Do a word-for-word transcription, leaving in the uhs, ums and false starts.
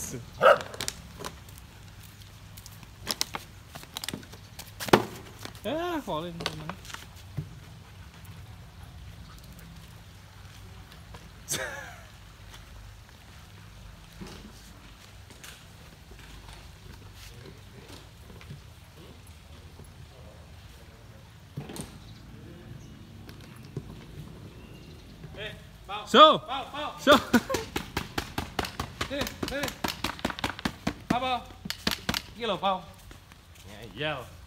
À, khó lên. Số số đi đi bao bao kia là bao nhảy dao